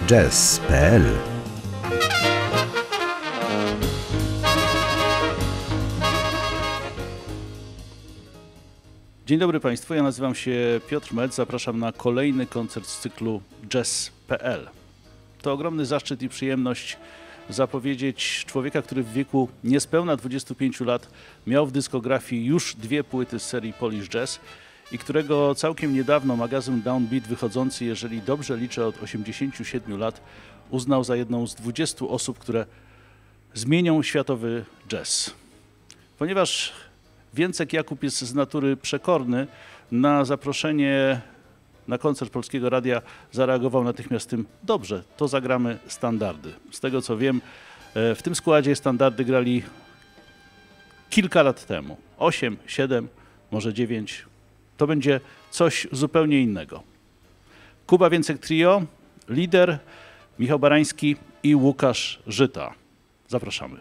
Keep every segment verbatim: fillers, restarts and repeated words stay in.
jazz kropka p l. Dzień dobry Państwu, ja nazywam się Piotr Mec, zapraszam na kolejny koncert z cyklu jazz kropka p l. To ogromny zaszczyt i przyjemność zapowiedzieć człowieka, który w wieku niespełna dwudziestu pięciu lat miał w dyskografii już dwie płyty z serii Polish Jazz i którego całkiem niedawno magazyn Downbeat, wychodzący, jeżeli dobrze liczę, od osiemdziesięciu siedmiu lat, uznał za jedną z dwudziestu osób, które zmienią światowy jazz. Ponieważ Więcek Jakub jest z natury przekorny, na zaproszenie na koncert Polskiego Radia zareagował natychmiast tym: dobrze, to zagramy standardy. Z tego co wiem, w tym składzie standardy grali kilka lat temu. osiem, siedem, może dziewięć. To będzie coś zupełnie innego. Kuba Więcek Trio, lider, Michał Barański i Łukasz Żyta. Zapraszamy.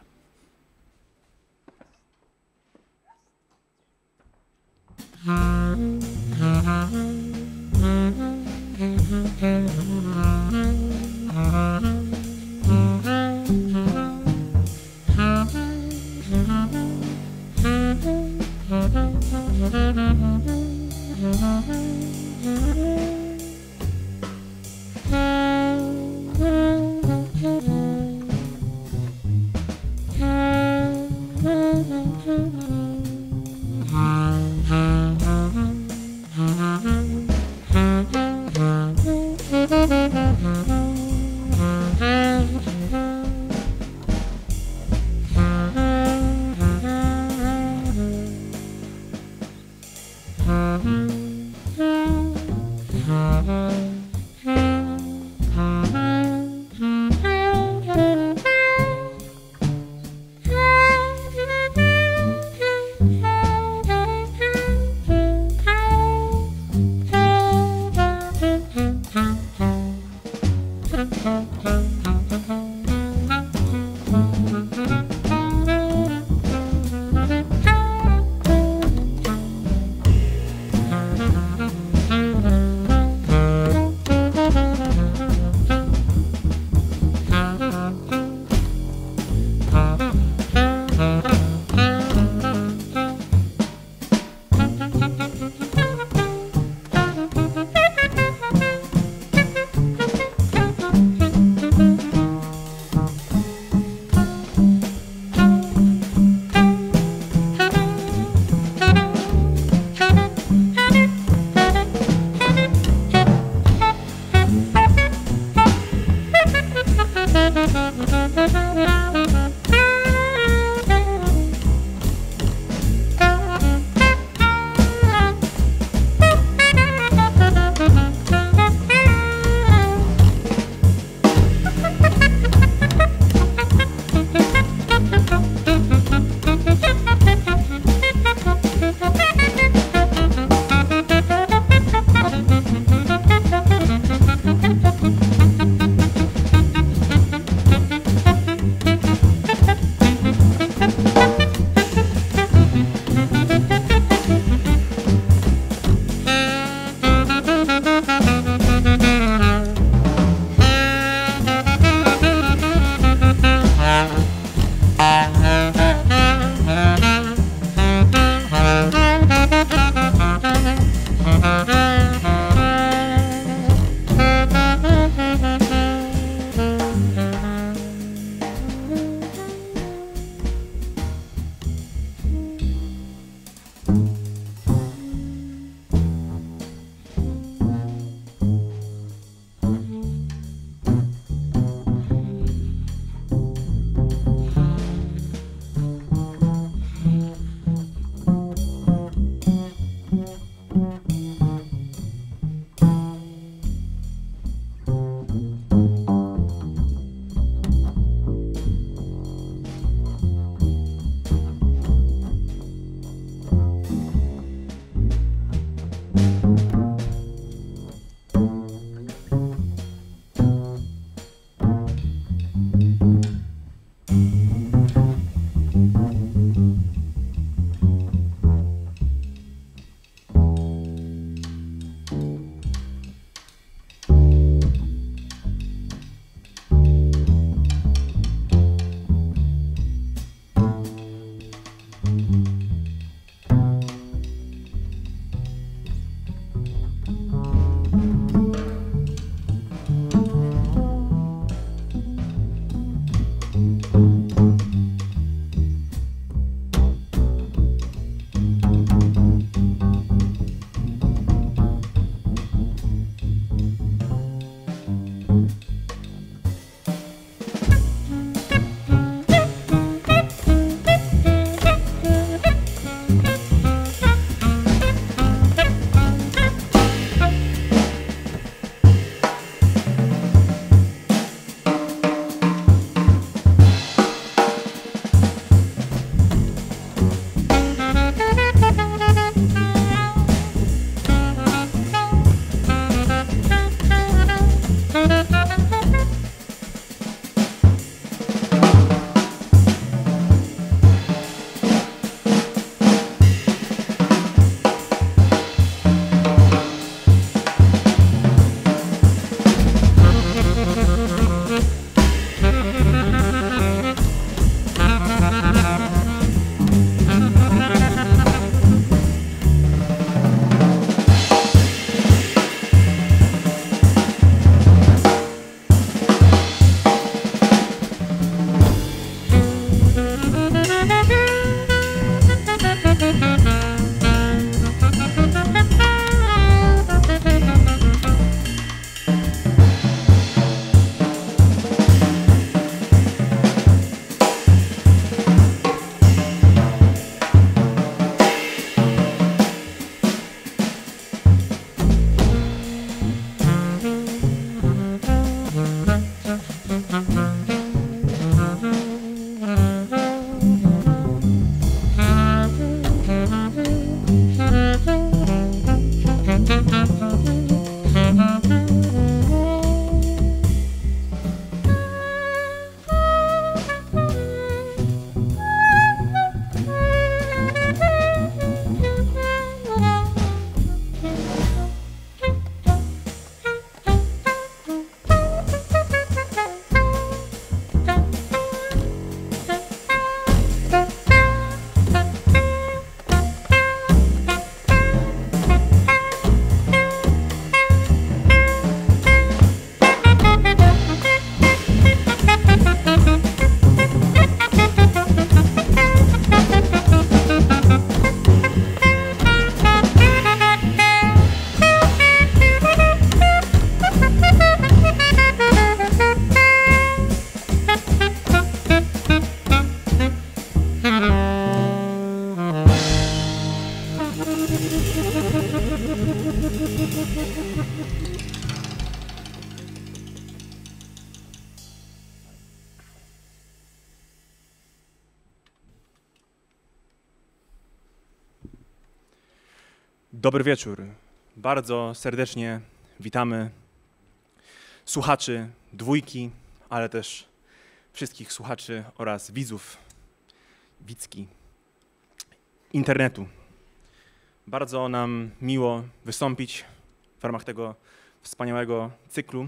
Dobry wieczór. Bardzo serdecznie witamy słuchaczy dwójki, ale też wszystkich słuchaczy oraz widzów, widzki, internetu. Bardzo nam miło wystąpić w ramach tego wspaniałego cyklu.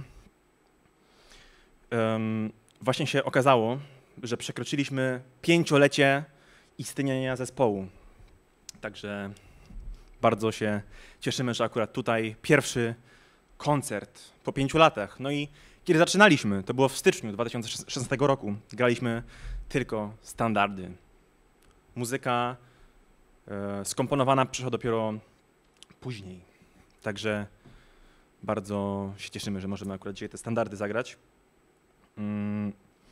Um, właśnie się okazało, że przekroczyliśmy pięciolecie istnienia zespołu. Także bardzo się cieszymy, że akurat tutaj pierwszy koncert po pięciu latach. No i kiedy zaczynaliśmy, to było w styczniu dwa tysiące szesnastego roku, graliśmy tylko standardy. Muzyka e, skomponowana przyszła dopiero później. Także bardzo się cieszymy, że możemy akurat dzisiaj te standardy zagrać. Mm.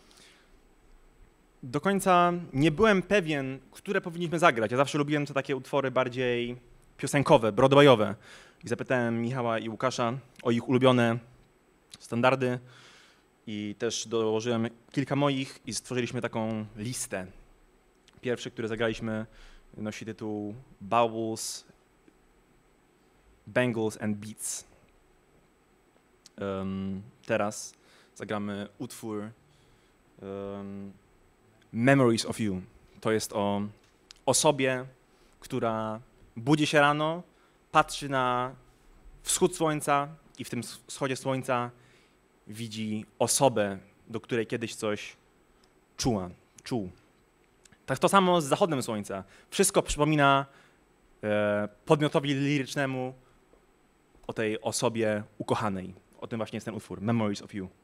Do końca nie byłem pewien, które powinniśmy zagrać. Ja zawsze lubiłem te takie utwory bardziej piosenkowe, broadwayowe. I zapytałem Michała i Łukasza o ich ulubione standardy i też dołożyłem kilka moich i stworzyliśmy taką listę. Pierwszy, który zagraliśmy, nosi tytuł Bowls, Bangles and Beats. Um, teraz zagramy utwór um, Memories of You. To jest o osobie, która budzi się rano, patrzy na wschód słońca i w tym wschodzie słońca widzi osobę, do której kiedyś coś czuła, czuł. Tak to samo z zachodem słońca. Wszystko przypomina e, podmiotowi lirycznemu o tej osobie ukochanej. O tym właśnie jest ten utwór, Memories of You.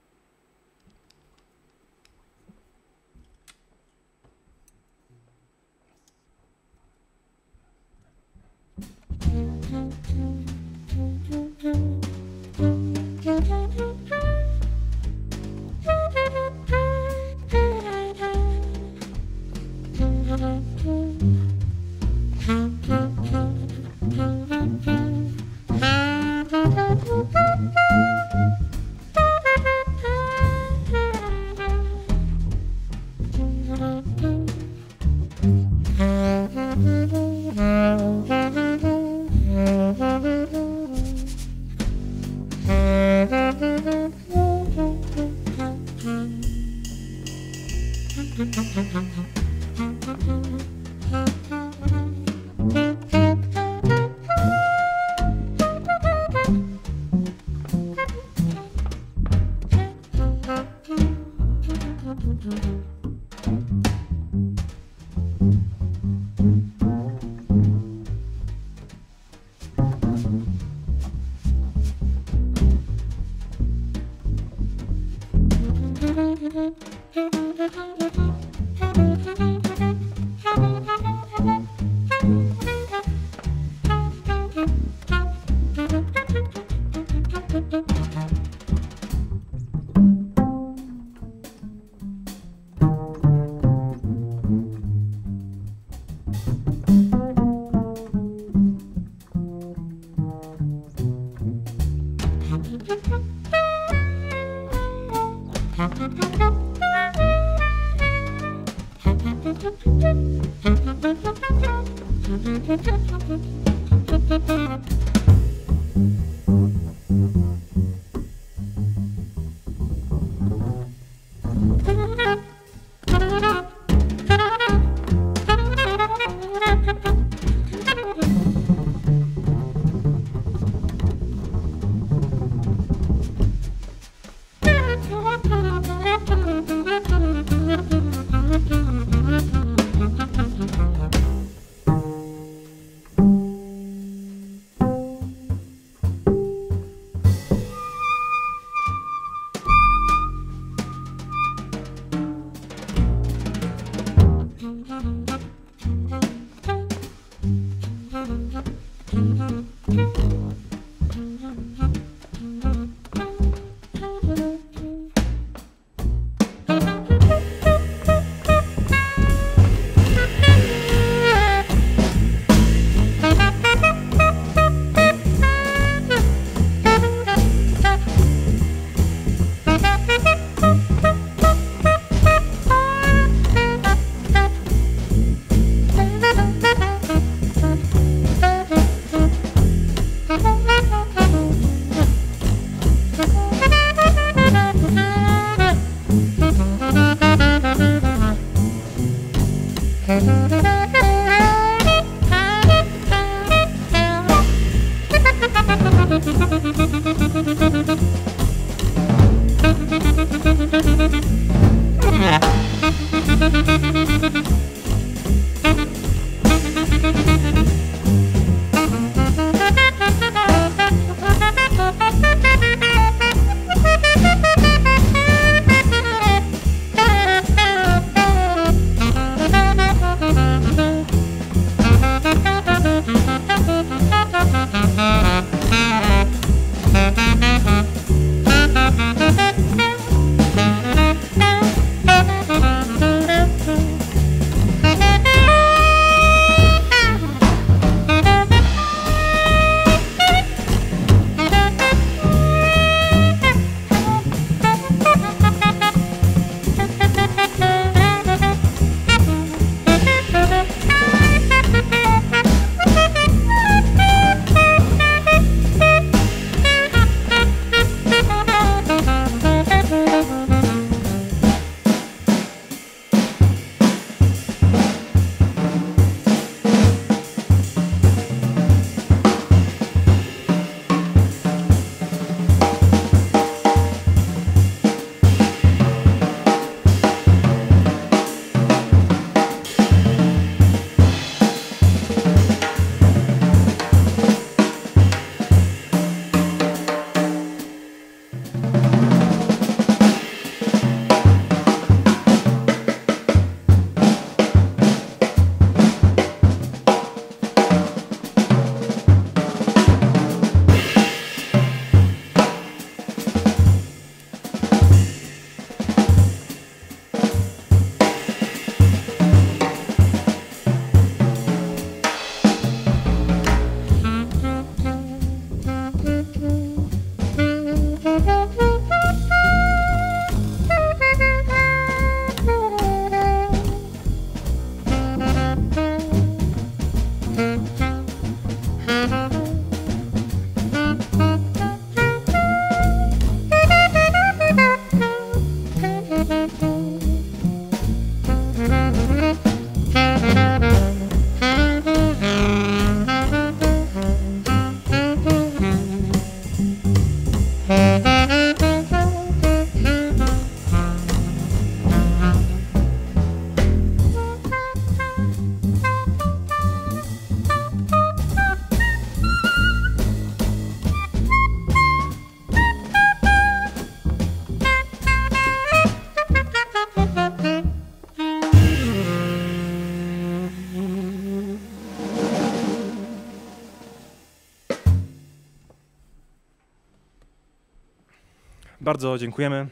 Bardzo dziękujemy.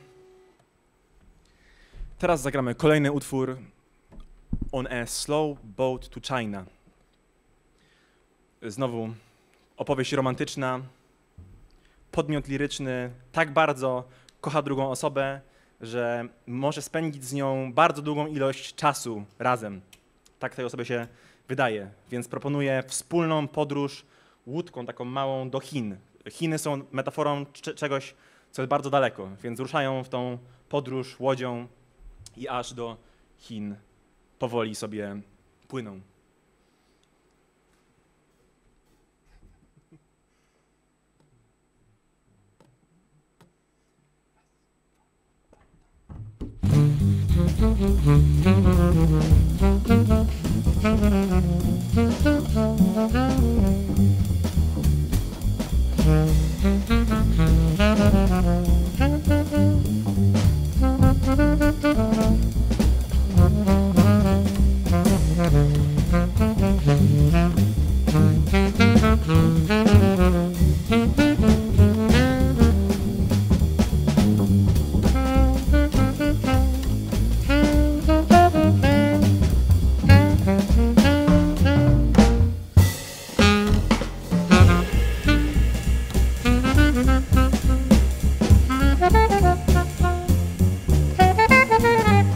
Teraz zagramy kolejny utwór On a Slow Boat to China. Znowu opowieść romantyczna, podmiot liryczny tak bardzo kocha drugą osobę, że może spędzić z nią bardzo długą ilość czasu razem. Tak tej osobie się wydaje, więc proponuję wspólną podróż łódką taką małą do Chin. Chiny są metaforą czegoś, co jest bardzo daleko, więc ruszają w tą podróż łodzią i aż do Chin powoli sobie płyną. Thank you.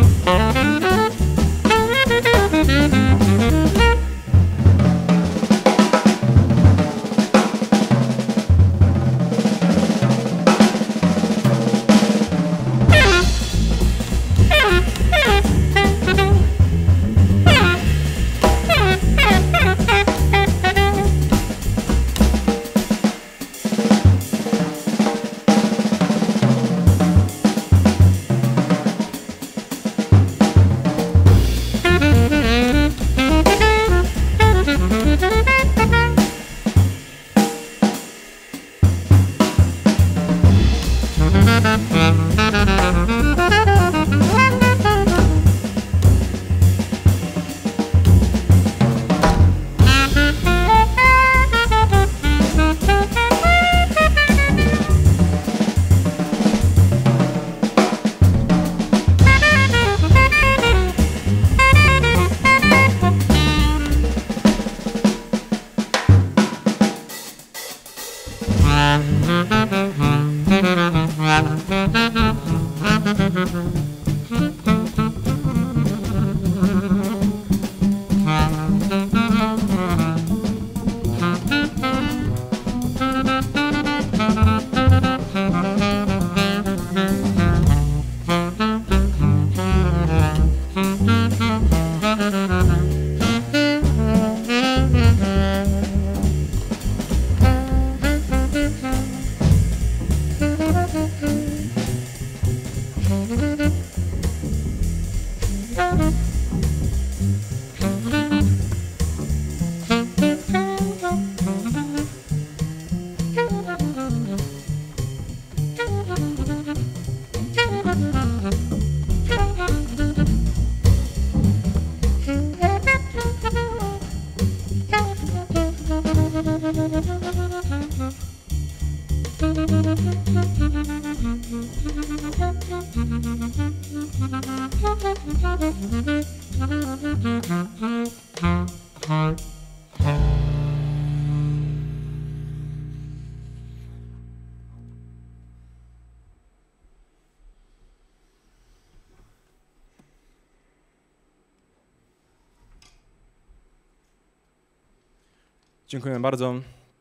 Dziękuję bardzo.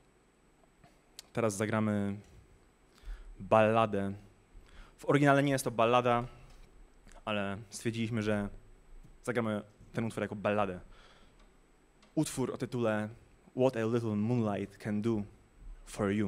Teraz zagramy balladę. W oryginale nie jest to ballada, ale stwierdziliśmy, że zagramy ten utwór jako balladę. Utwór o tytule What a Little Moonlight Can Do for You.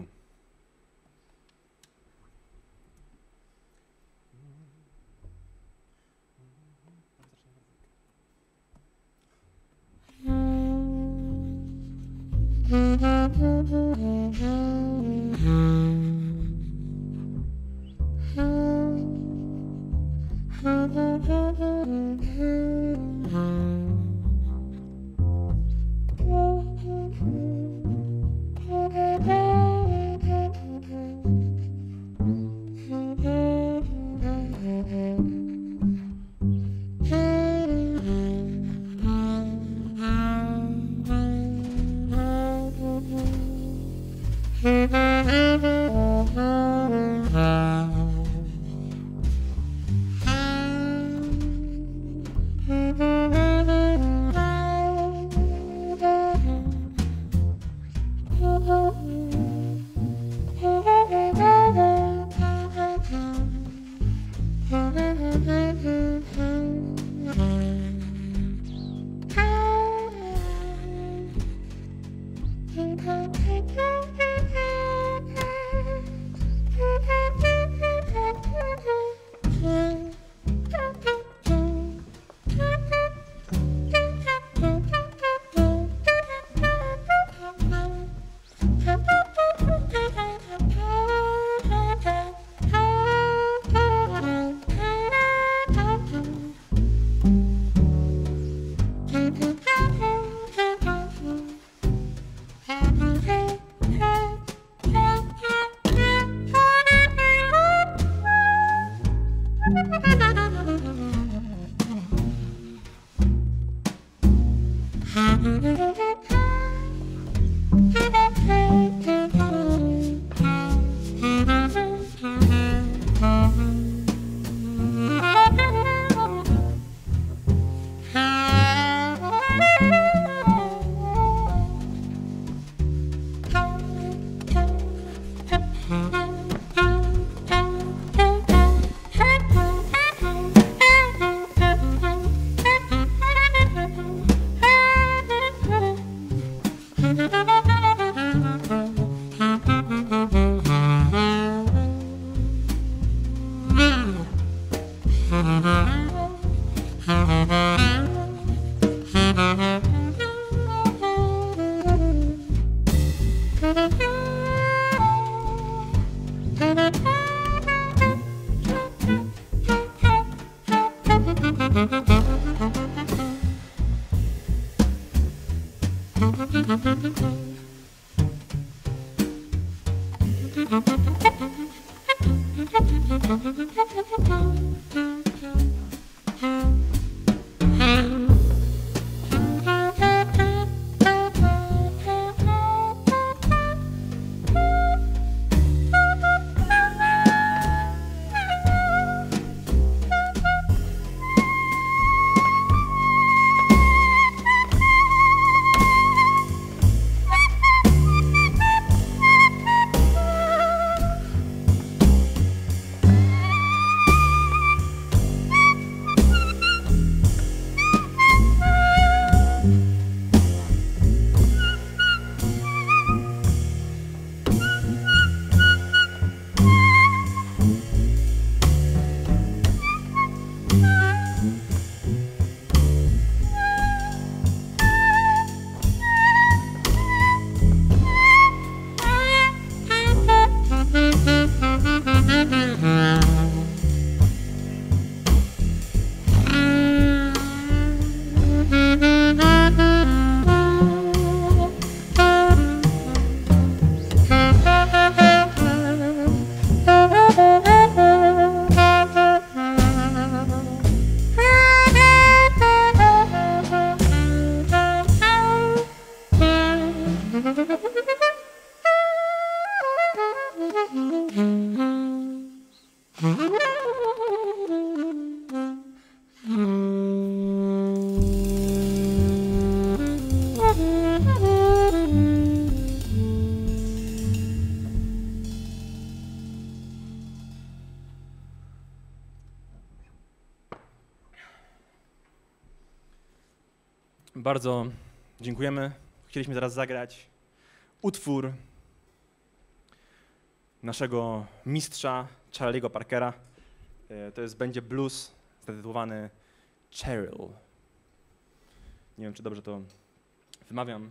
Bardzo dziękujemy. Chcieliśmy teraz zagrać utwór naszego mistrza Charlie'ego Parkera. To jest, będzie blues zatytułowany Cheryl. Nie wiem, czy dobrze to wymawiam.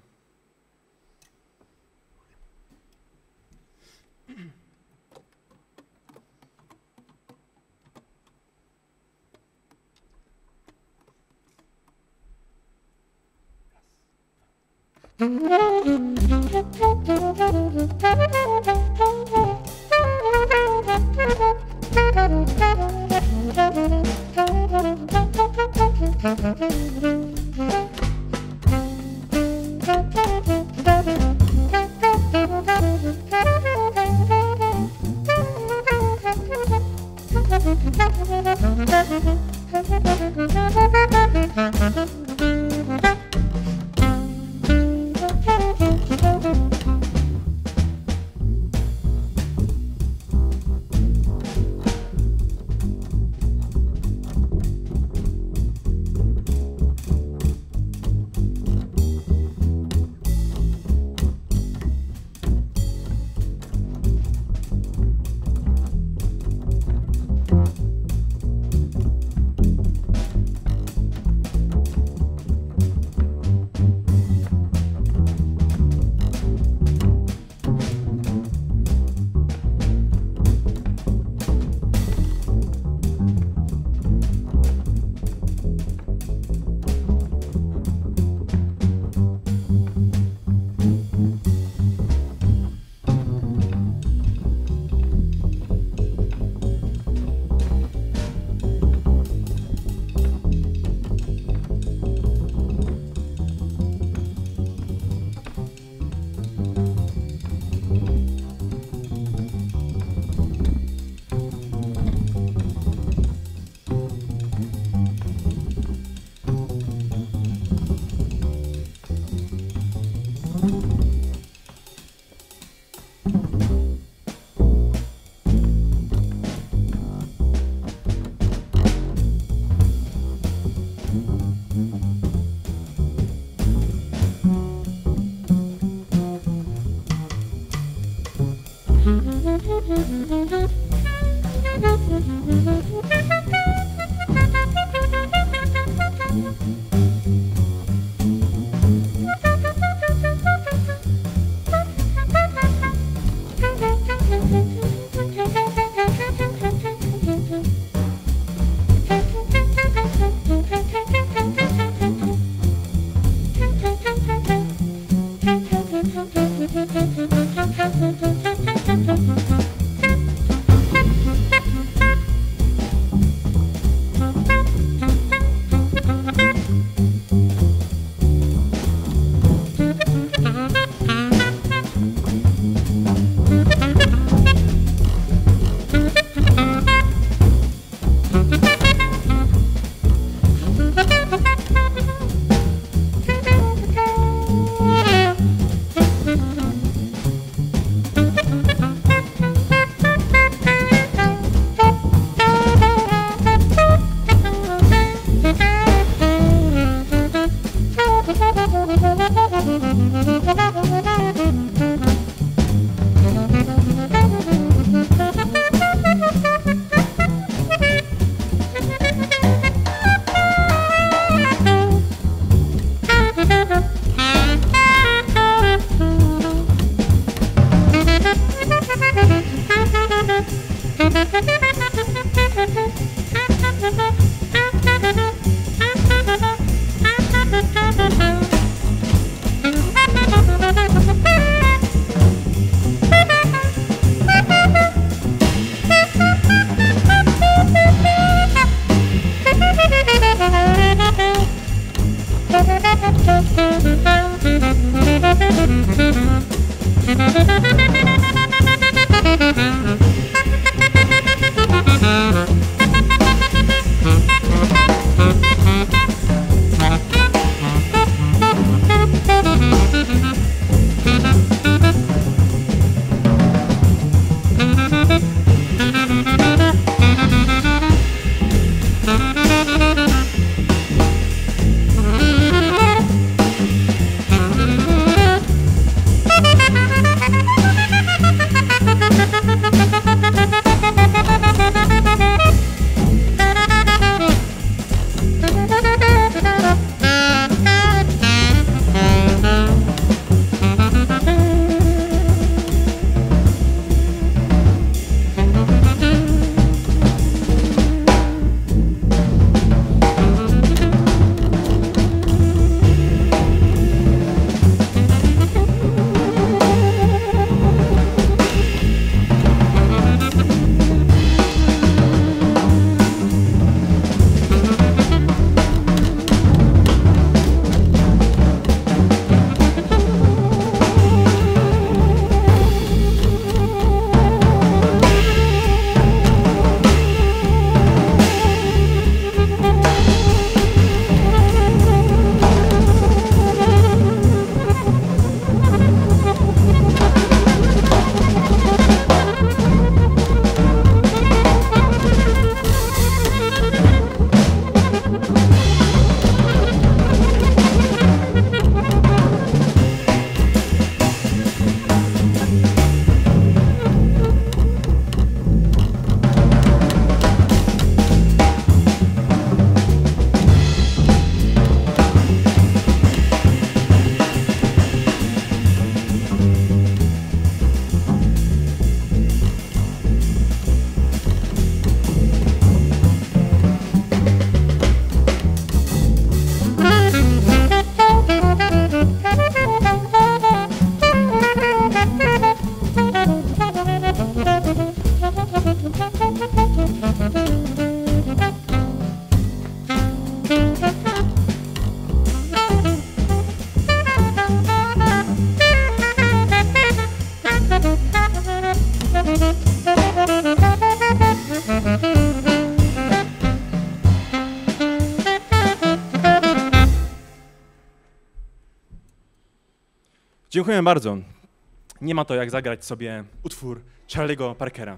Dziękuję bardzo. Nie ma to jak zagrać sobie utwór Charlie'ego Parkera.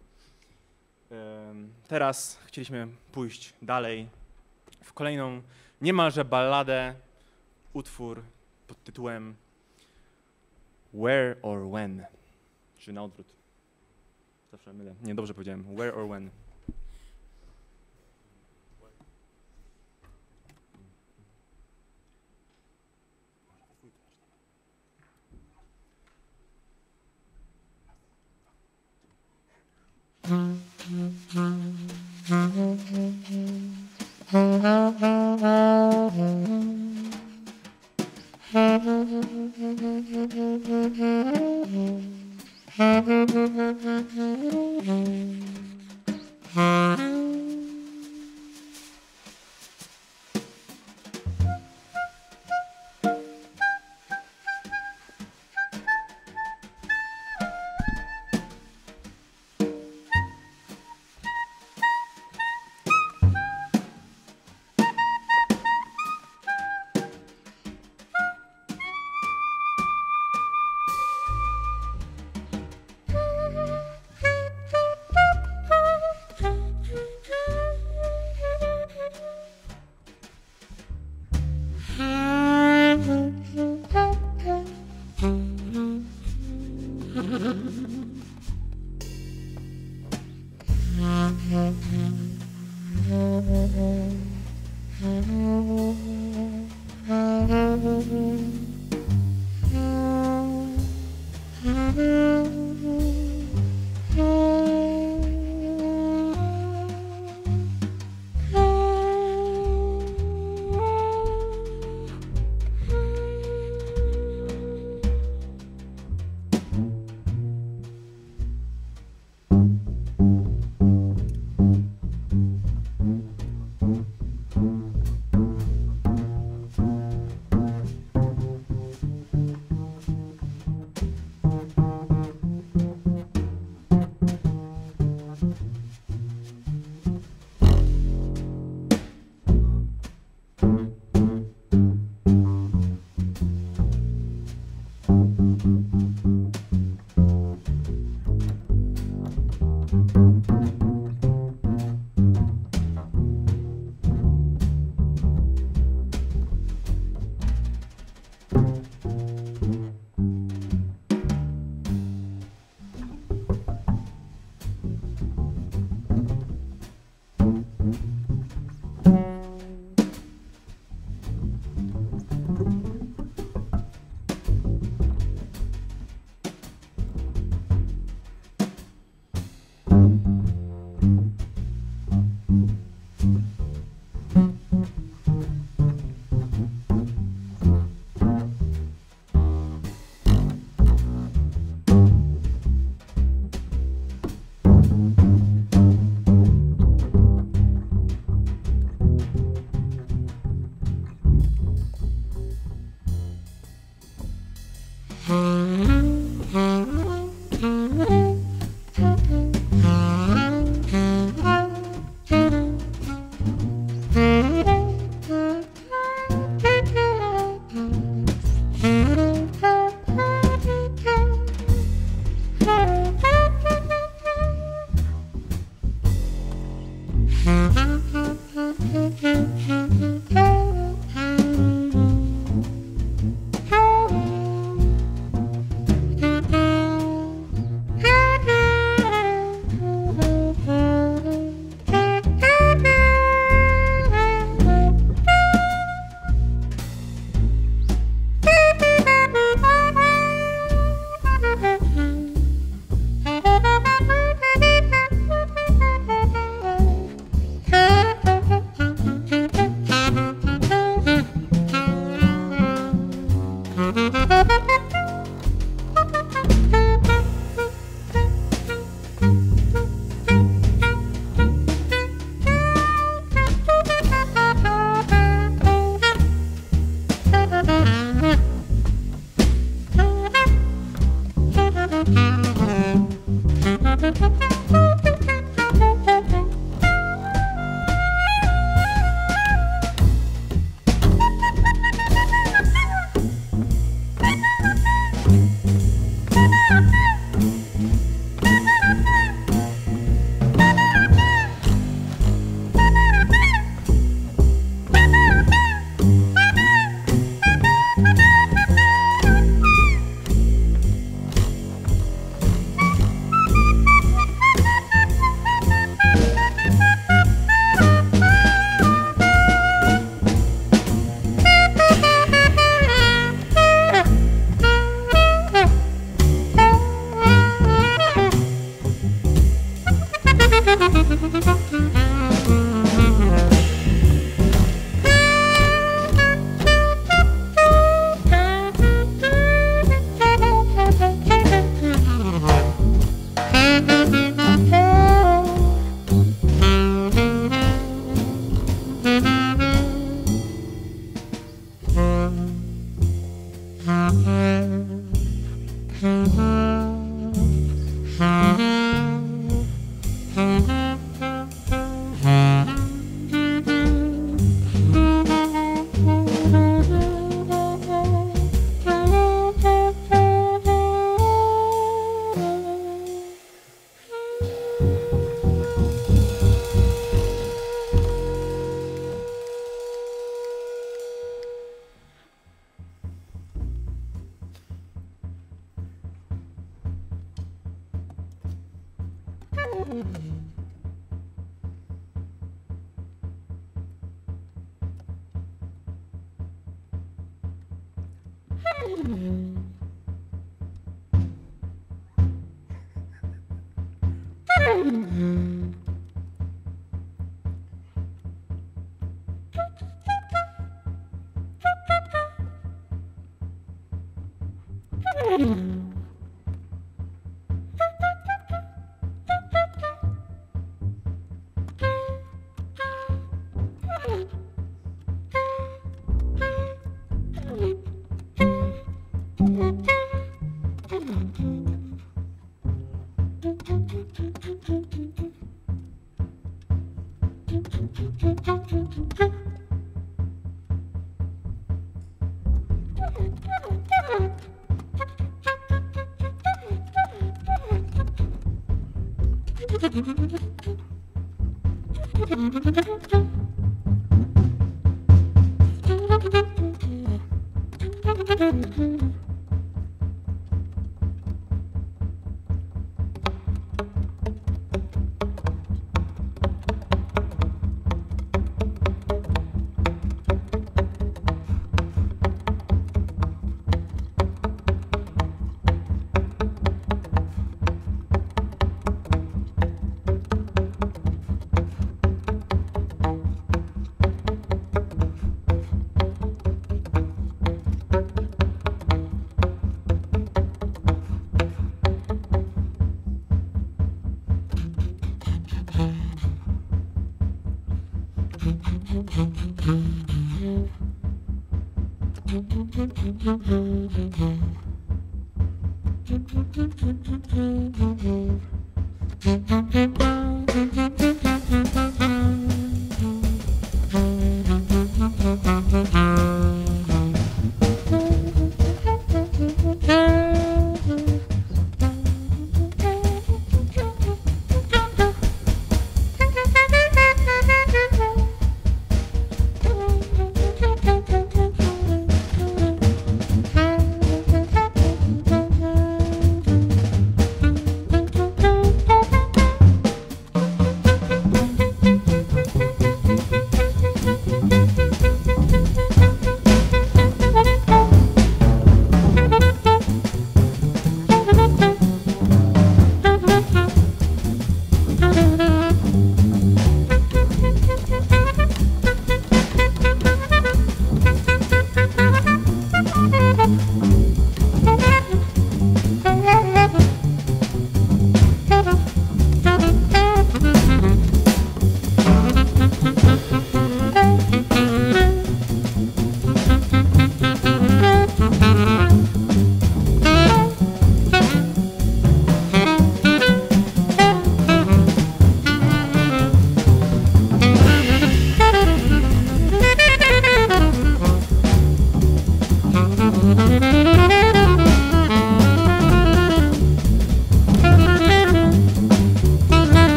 Teraz chcieliśmy pójść dalej w kolejną niemalże balladę, utwór pod tytułem Where or When, czy na odwrót. Zawsze mylę. Nie, dobrze powiedziałem. Where or When.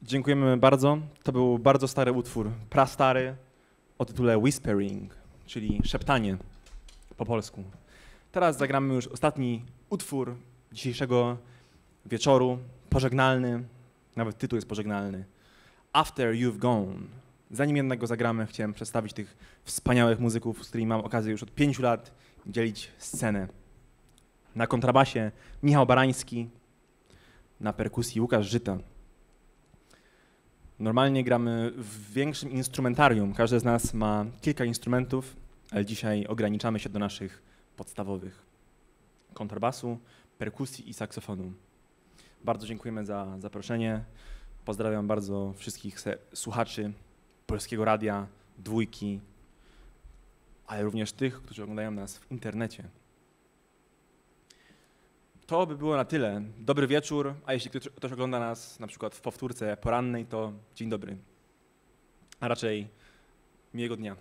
Dziękujemy bardzo. To był bardzo stary utwór, prastary, o tytule Whispering, czyli szeptanie po polsku. Teraz zagramy już ostatni utwór dzisiejszego wieczoru, pożegnalny, nawet tytuł jest pożegnalny. After You've Gone. Zanim jednak go zagramy, chciałem przedstawić tych wspaniałych muzyków, z którymi mam okazję już od pięciu lat dzielić scenę. Na kontrabasie Michał Barański, na perkusji Łukasz Żyta. Normalnie gramy w większym instrumentarium. Każdy z nas ma kilka instrumentów, ale dzisiaj ograniczamy się do naszych podstawowych. Kontrabasu, perkusji i saksofonu. Bardzo dziękujemy za zaproszenie. Pozdrawiam bardzo wszystkich słuchaczy Polskiego Radia, Dwójki, ale również tych, którzy oglądają nas w internecie. To by było na tyle. Dobry wieczór, a jeśli ktoś ogląda nas na przykład w powtórce porannej, to dzień dobry, a raczej miłego dnia.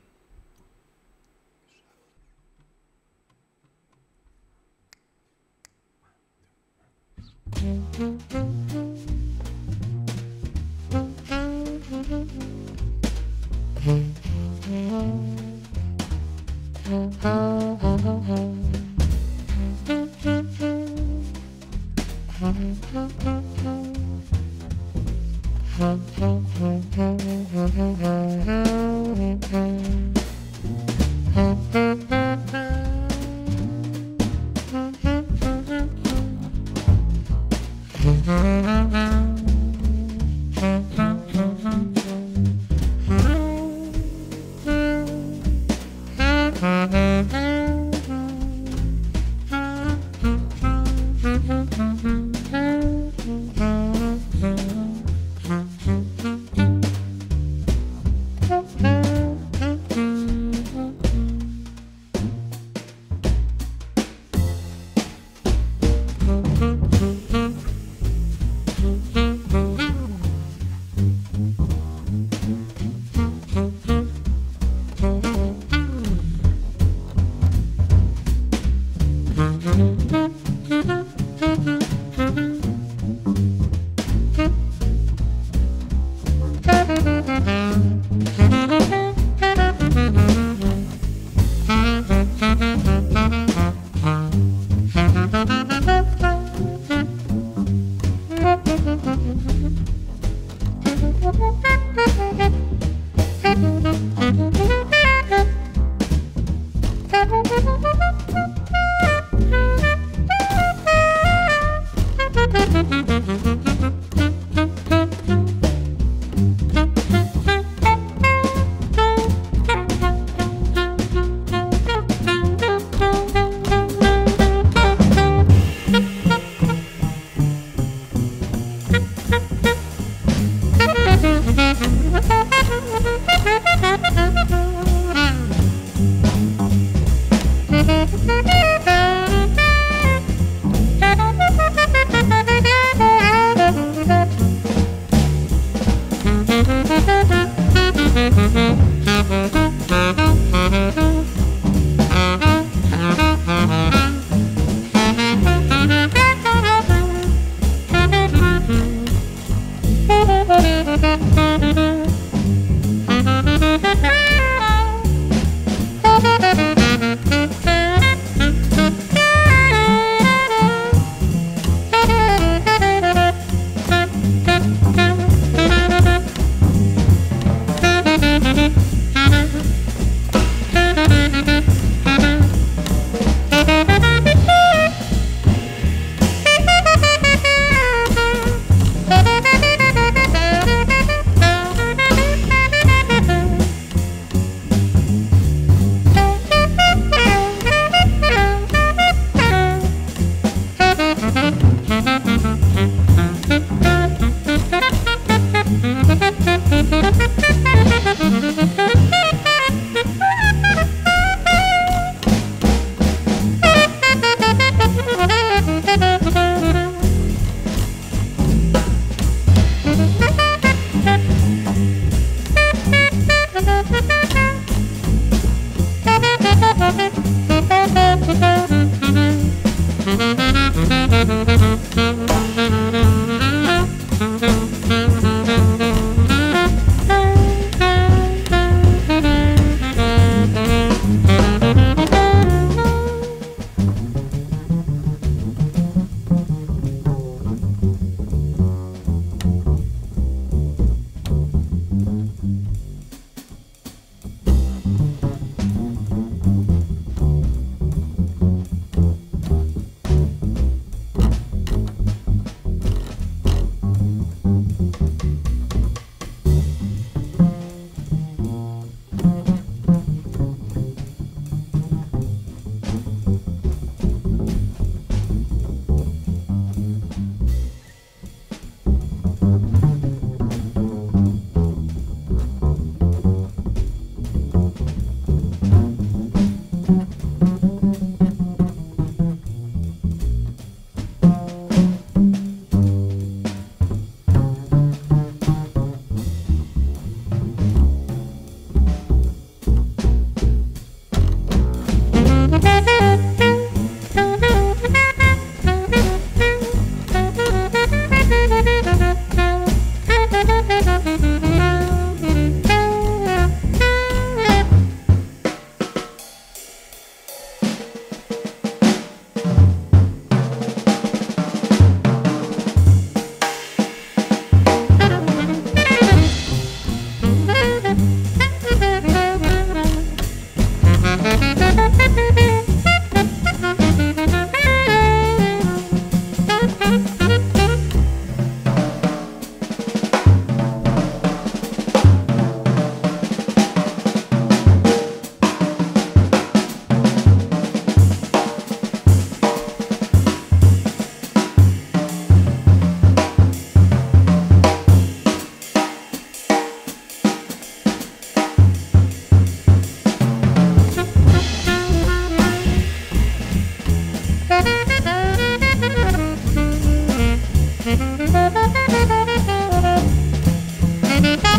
Thank you.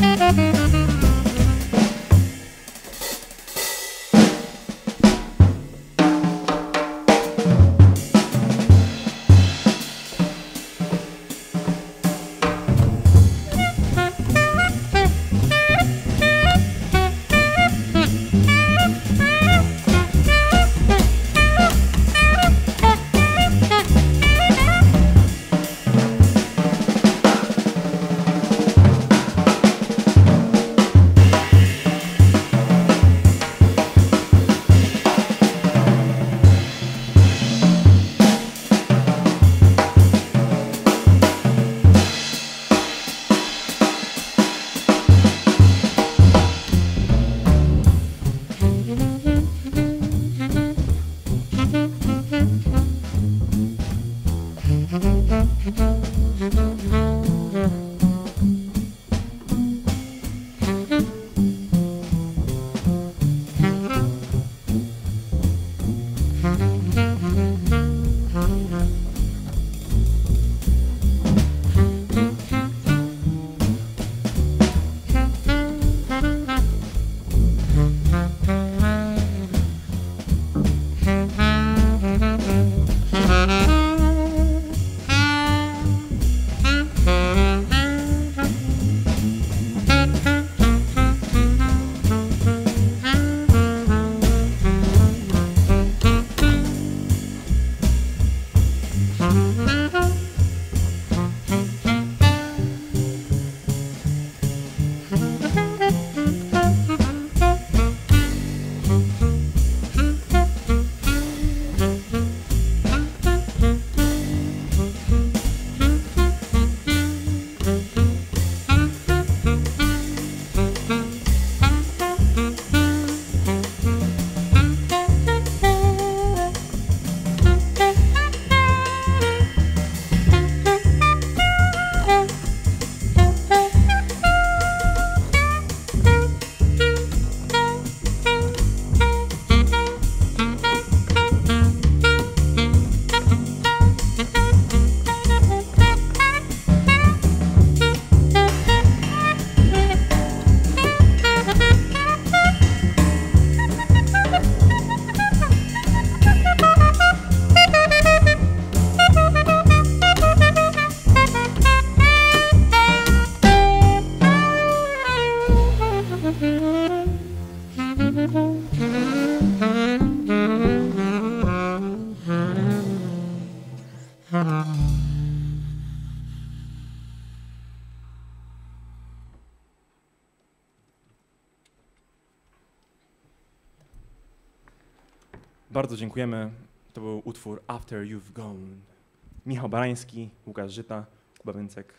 Bardzo dziękujemy. To był utwór After You've Gone. Michał Barański, Łukasz Żyta, Kuba Więcek,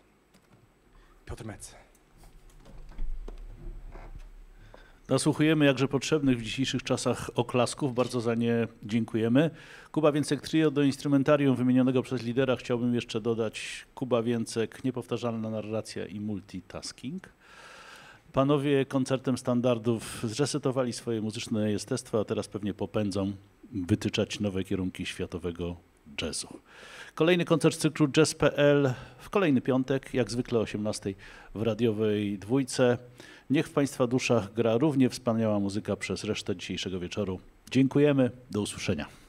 Piotr Mec. Nasłuchujemy jakże potrzebnych w dzisiejszych czasach oklasków. Bardzo za nie dziękujemy. Kuba Więcek Trio. Do instrumentarium wymienionego przez lidera chciałbym jeszcze dodać Kuba Więcek, niepowtarzalna narracja i multitasking. Panowie koncertem standardów zresetowali swoje muzyczne jestestwa, a teraz pewnie popędzą wytyczać nowe kierunki światowego jazzu. Kolejny koncert z cyklu Jazz kropka pe el w kolejny piątek, jak zwykle o osiemnastej w radiowej dwójce. Niech w Państwa duszach gra równie wspaniała muzyka przez resztę dzisiejszego wieczoru. Dziękujemy, do usłyszenia.